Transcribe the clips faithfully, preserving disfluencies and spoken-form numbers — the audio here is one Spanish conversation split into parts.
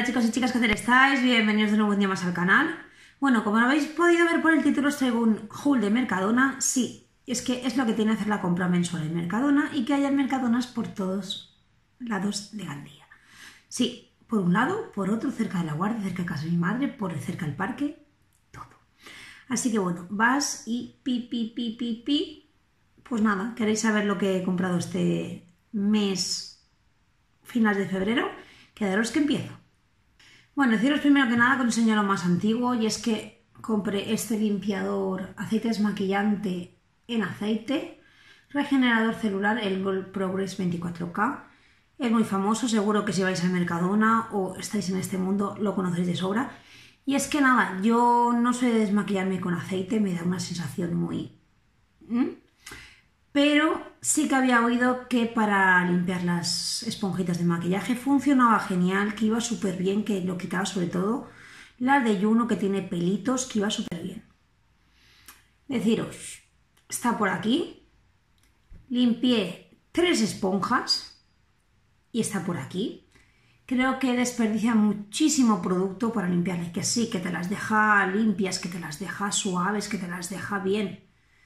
chicos y chicas, ¿qué tal estáis? Bienvenidos de nuevo un día más al canal. Bueno, como habéis podido ver por el título, os traigo un haul de Mercadona. Sí, es que es lo que tiene hacer la compra mensual en Mercadona y que haya Mercadonas por todos lados de Gandía. Sí, por un lado, por otro, cerca de la guardia, cerca de casa de mi madre, por cerca del parque, todo. Así que bueno, vas y pi, pi, pi, pi, pi. Pues nada, queréis saber lo que he comprado este mes, finales de febrero, quedaros que empiezo. Bueno, deciros primero que nada que os enseño lo más antiguo y es que compré este limpiador aceite desmaquillante en aceite, regenerador celular, el Gold Progress veinticuatro K. Es muy famoso, seguro que si vais a Mercadona o estáis en este mundo lo conocéis de sobra. Y es que nada, yo no soy de desmaquillarme con aceite, me da una sensación muy... ¿Mm? Pero sí que había oído que para limpiar las esponjitas de maquillaje funcionaba genial, que iba súper bien, que lo quitaba sobre todo las de Juno, que tiene pelitos, que iba súper bien. Deciros, está por aquí, limpié tres esponjas y está por aquí. Creo que desperdicia muchísimo producto para limpiarle, que sí, que te las deja limpias, que te las deja suaves, que te las deja bien.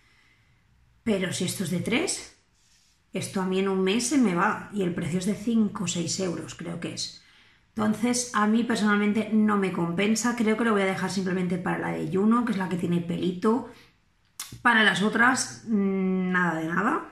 Pero si esto es de tres, esto a mí en un mes se me va y el precio es de cinco o seis euros, creo que es. Entonces, a mí personalmente no me compensa. Creo que lo voy a dejar simplemente para la de Juno, que es la que tiene pelito. Para las otras, nada de nada.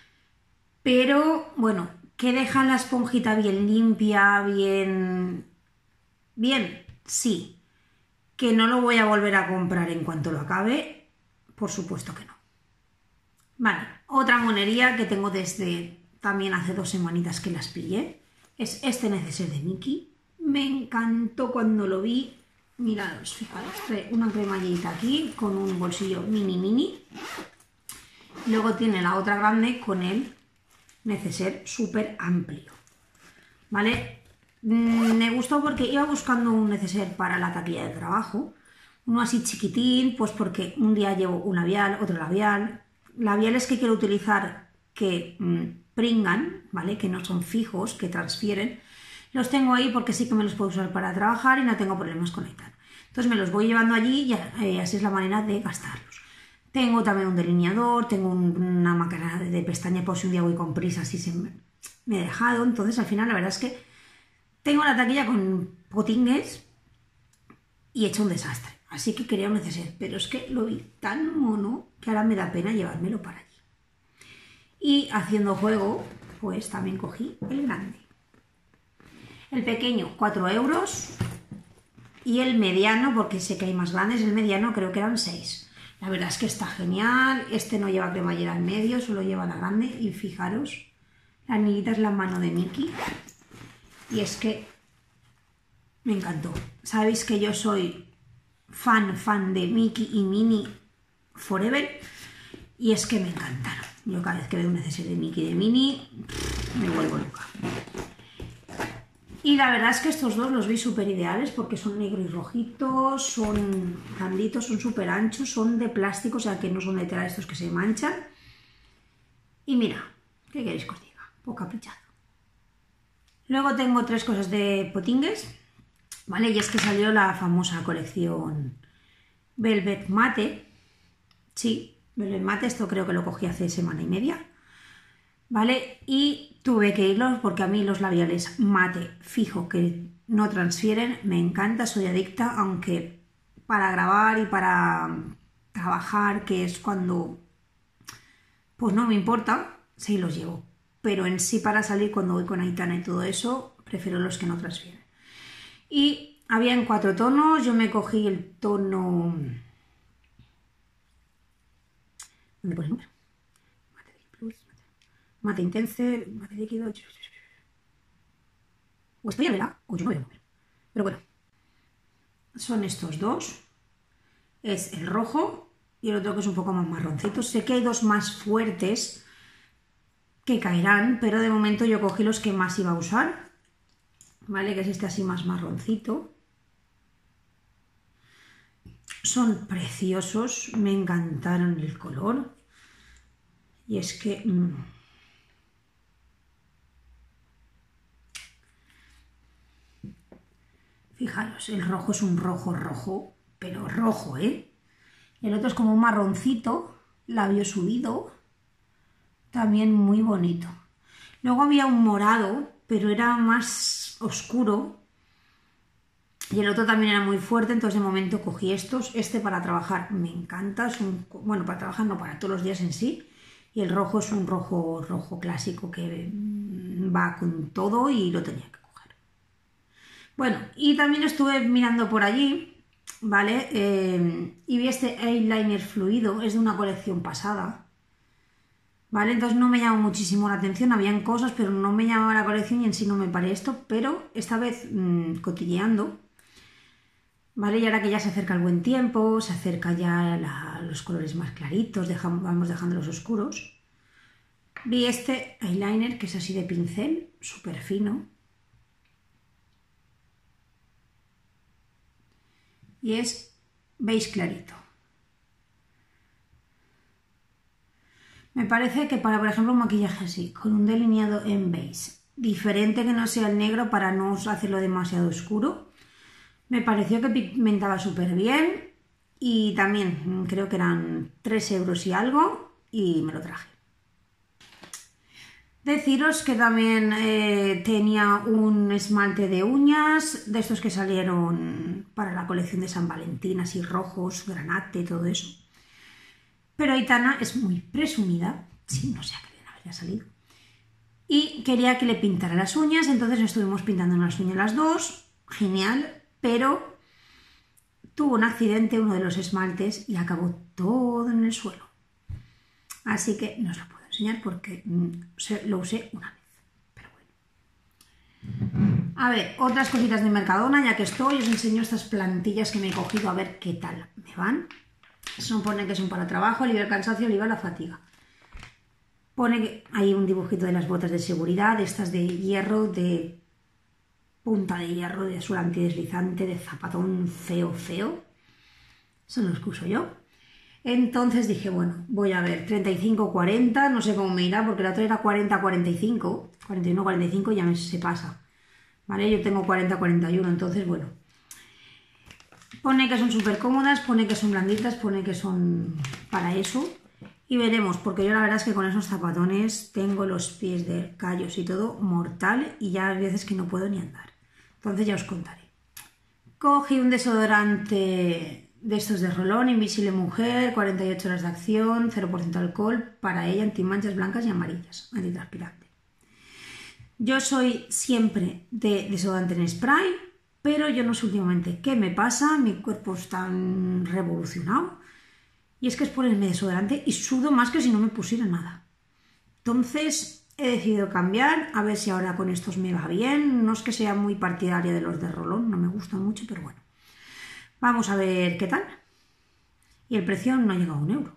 Pero, bueno, que dejan la esponjita bien limpia, bien... Bien, sí. Que no lo voy a volver a comprar en cuanto lo acabe, por supuesto que no. Vale, otra monería que tengo desde también hace dos semanitas que las pillé es este neceser de Mickey. Me encantó cuando lo vi. Miraos, fijaros, trae una cremallita aquí con un bolsillo mini mini. Luego tiene la otra grande con el neceser súper amplio. Vale, me gustó porque iba buscando un neceser para la taquilla de trabajo. Uno así chiquitín, pues porque un día llevo un labial, otro labial. Labiales que quiero utilizar que mmm, pringan, ¿vale? Que no son fijos, que transfieren. Los tengo ahí porque sí que me los puedo usar para trabajar y no tengo problemas con Aitana. Entonces me los voy llevando allí y eh, así es la manera de gastarlos. Tengo también un delineador, tengo un, una máquina de pestañas por si un día voy con prisa, así se me, me he dejado. Entonces al final la verdad es que tengo la taquilla con potingues y he hecho un desastre. Así que quería un neceser, pero es que lo vi tan mono que ahora me da pena llevármelo para allí. Y haciendo juego, pues también cogí el grande. El pequeño, cuatro euros. Y el mediano, porque sé que hay más grandes, el mediano creo que eran seis. La verdad es que está genial. Este no lleva cremallera en medio, solo lleva la grande. Y fijaros, la anillita es la mano de Mickey. Y es que me encantó. Sabéis que yo soy fan, fan de Mickey y Minnie Forever. Y es que me encantaron. Yo cada vez que veo un neceser de Mickey y de Minnie, me vuelvo loca. Y la verdad es que estos dos los vi súper ideales porque son negro y rojitos, son blanditos, son súper anchos, son de plástico, o sea que no son de tela estos que se manchan. Y mira, ¿qué queréis que os diga? Poco caprichado. Luego tengo tres cosas de potingues, ¿vale? Y es que salió la famosa colección Velvet Mate. Sí, Velvet Mate, esto creo que lo cogí hace semana y media. ¿Vale? Y tuve que irlos porque a mí los labiales mate fijo que no transfieren me encanta, soy adicta, aunque para grabar y para trabajar, que es cuando pues no me importa, sí los llevo, pero en sí para salir cuando voy con Aitana y todo eso, prefiero los que no transfieren. Y había en cuatro tonos, yo me cogí el tono... ¿Dónde pone el número? Mate Intense, mate líquido. O estoy a verla, o yo no veo. Pero bueno, son estos dos. Es el rojo y el otro que es un poco más marroncito. Sé que hay dos más fuertes que caerán, pero de momento yo cogí los que más iba a usar. ¿Vale? Que es este así más marroncito. Son preciosos, me encantaron el color. Y es que... Mmm, Fijaros, el rojo es un rojo rojo, pero rojo, ¿eh? El otro es como un marroncito, labio subido, también muy bonito. Luego había un morado, pero era más oscuro. Y el otro también era muy fuerte, entonces de momento cogí estos. Este para trabajar me encanta, es un, bueno, para trabajar no, para todos los días en sí. Y el rojo es un rojo rojo clásico que va con todo y lo tenía que coger. Bueno, y también estuve mirando por allí, ¿vale? Eh, y vi este eyeliner fluido, es de una colección pasada, ¿vale? Entonces no me llamó muchísimo la atención, habían cosas, pero no me llamaba la colección y en sí no me paré esto, pero esta vez mmm, cotilleando, ¿vale? Y ahora que ya se acerca el buen tiempo, se acerca ya la, los colores más claritos, dejamos, vamos dejando los oscuros. Vi este eyeliner que es así de pincel, súper fino. Y es beige clarito. Me parece que para, por ejemplo, un maquillaje así, con un delineado en beige, diferente que no sea el negro para no hacerlo demasiado oscuro, me pareció que pigmentaba súper bien y también creo que eran tres euros y algo y me lo traje. Deciros que también eh, tenía un esmalte de uñas, de estos que salieron para la colección de San Valentín, así rojos, granate, todo eso. Pero Aitana es muy presumida, sí, no sé a qué bien habría salido. Y quería que le pintara las uñas, entonces estuvimos pintando las uñas las dos, genial, pero tuvo un accidente uno de los esmaltes y acabó todo en el suelo. Así que no os lo puedo enseñar porque lo usé una vez, pero bueno. A ver, otras cositas de Mercadona, ya que estoy, os enseño estas plantillas que me he cogido a ver qué tal me van. Eso pone que son para trabajo, alivia el cansancio, alivia la fatiga. Pone que hay un dibujito de las botas de seguridad, estas de hierro, de punta de hierro, de suela antideslizante, de zapatón feo, feo. Son los que uso yo. Entonces dije, bueno, voy a ver, treinta y cinco cuarenta, no sé cómo me irá, porque la otra era cuarenta cuarenta y cinco, cuarenta y uno cuarenta y cinco ya me, se pasa. ¿Vale? Yo tengo cuarenta cuarenta y uno, entonces bueno. Pone que son súper cómodas, pone que son blanditas, pone que son para eso. Y veremos, porque yo la verdad es que con esos zapatones tengo los pies de callos y todo mortal y ya hay veces que no puedo ni andar. Entonces ya os contaré. Cogí un desodorante de estos de rolón, Invisible Mujer, cuarenta y ocho horas de acción, cero por ciento alcohol, para ella antimanchas blancas y amarillas, antitranspirante. Yo soy siempre de desodorante en spray, pero yo no sé últimamente qué me pasa, mi cuerpo está tan revolucionado. Y es que es ponerme desodorante y sudo más que si no me pusiera nada. Entonces he decidido cambiar, a ver si ahora con estos me va bien. No es que sea muy partidaria de los de rolón, no me gustan mucho, pero bueno. Vamos a ver qué tal. Y el precio no llega a un euro.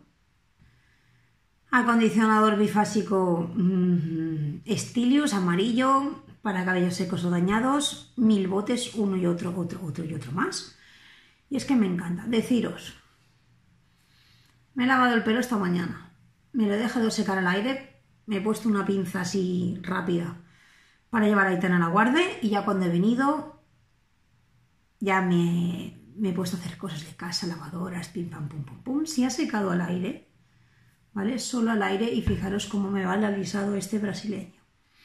Acondicionador bifásico mmm, Stilius, amarillo, para cabellos secos o dañados. Mil botes, uno y otro, otro, otro y otro más. Y es que me encanta. Deciros. Me he lavado el pelo esta mañana, me lo he dejado secar al aire, me he puesto una pinza así rápida para llevar a Aitana a la guardia y ya cuando he venido ya me, me he puesto a hacer cosas de casa, lavadoras, pim pam pum pum pum. Si ha secado al aire, ¿vale? Solo al aire y fijaros cómo me va el alisado este brasileño.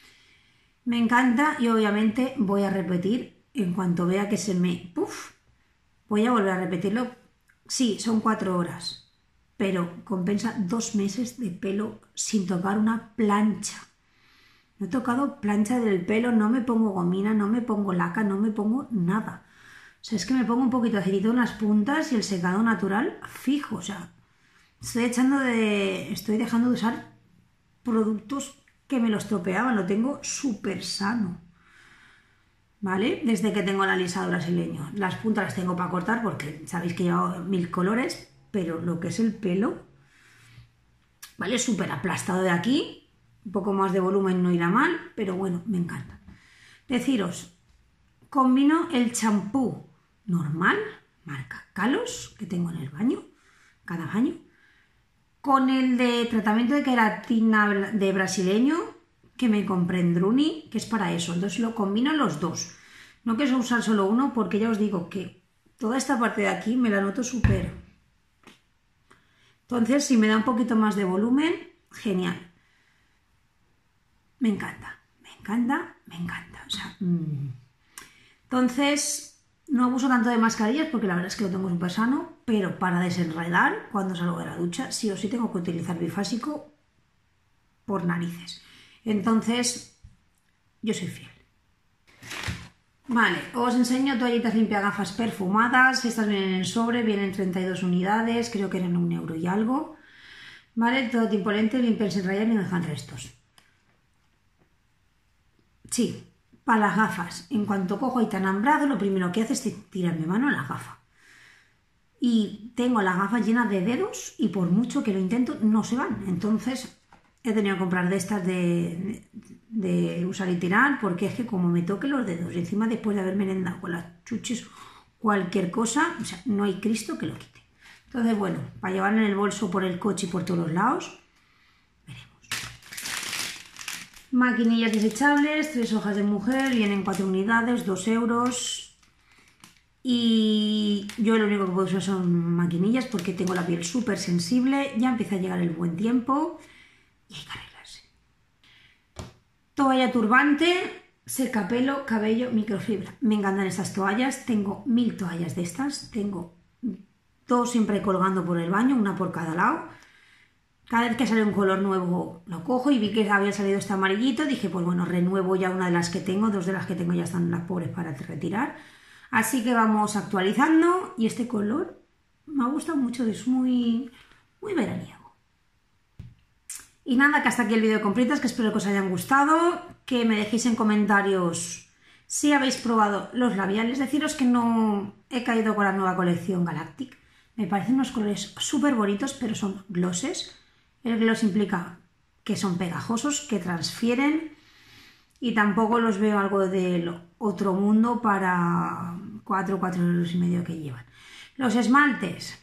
Me encanta y obviamente voy a repetir en cuanto vea que se me... ¡Puf! Voy a volver a repetirlo. Sí, son cuatro horas. Pero compensa dos meses de pelo sin tocar una plancha. No he tocado plancha del pelo, no me pongo gomina, no me pongo laca, no me pongo nada. O sea, es que me pongo un poquito de aceitito en las puntas y el secado natural fijo. O sea, estoy echando de... estoy dejando de usar productos que me lo estropeaban. Lo tengo súper sano. ¿Vale? Desde que tengo el alisado brasileño. Las puntas las tengo para cortar porque sabéis que llevo mil colores. Pero lo que es el pelo, ¿vale? Súper aplastado de aquí, un poco más de volumen no irá mal, pero bueno, me encanta. Deciros, combino el champú normal, marca Kalos, que tengo en el baño, cada baño, con el de tratamiento de queratina de brasileño, que me compré en Druni, que es para eso, entonces lo combino los dos. No quiero usar solo uno porque ya os digo que toda esta parte de aquí me la noto súper. Entonces, si me da un poquito más de volumen, genial. Me encanta, me encanta, me encanta. O sea, mmm. Entonces, no abuso tanto de mascarillas porque la verdad es que lo tengo súper sano, pero para desenredar, cuando salgo de la ducha, sí o sí tengo que utilizar bifásico por narices. Entonces, yo soy fiel. Vale, os enseño toallitas limpia gafas perfumadas. Estas vienen en sobre, vienen treinta y dos unidades, creo que eran un euro y algo. Vale, todo tipo lente, limpian sin rayar y no dejan restos. Sí. Para las gafas, en cuanto cojo ahí tan hambrado, lo primero que hace es tirar mi mano a la gafa. Y tengo las gafas llenas de dedos y por mucho que lo intento, no se van. Entonces he tenido que comprar de estas de, de, de usar y tirar, porque es que como me toque los dedos y encima después de haber merendado con las chuches cualquier cosa, o sea, no hay Cristo que lo quite. Entonces, bueno, para llevar en el bolso por el coche y por todos los lados. Maquinillas desechables, tres hojas de mujer, vienen cuatro unidades, dos euros. Y yo lo único que puedo usar son maquinillas porque tengo la piel súper sensible, ya empieza a llegar el buen tiempo y hay que arreglarse. Toalla turbante, secapelo, cabello, microfibra. Me encantan estas toallas, tengo mil toallas de estas, tengo dos siempre colgando por el baño, una por cada lado. Cada vez que sale un color nuevo lo cojo y vi que había salido este amarillito, dije pues bueno, renuevo ya una de las que tengo, dos de las que tengo ya están las pobres para retirar. Así que vamos actualizando y este color me ha gustado mucho, es muy, muy veraniego. Y nada, que hasta aquí el vídeo de compritas, que espero que os hayan gustado, que me dejéis en comentarios si habéis probado los labiales, deciros que no he caído con la nueva colección Galactic, me parecen unos colores súper bonitos pero son glosses. El gloss implica que son pegajosos, que transfieren y tampoco los veo algo del otro mundo para cuatro, cuatro euros y medio que llevan. Los esmaltes,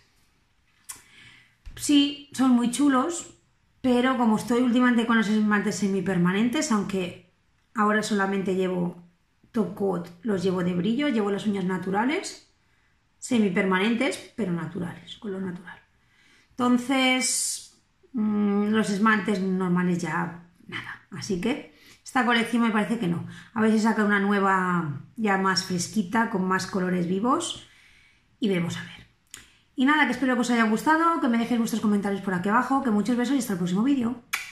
sí, son muy chulos, pero como estoy últimamente con los esmaltes semipermanentes, aunque ahora solamente llevo top coat, los llevo de brillo, llevo las uñas naturales, semipermanentes, pero naturales, color natural. Entonces, los esmaltes normales ya nada, así que esta colección me parece que no. A ver si saca una nueva ya más fresquita, con más colores vivos y veremos a ver. Y nada, que espero que os haya gustado, que me dejéis vuestros comentarios por aquí abajo, que muchos besos y hasta el próximo vídeo.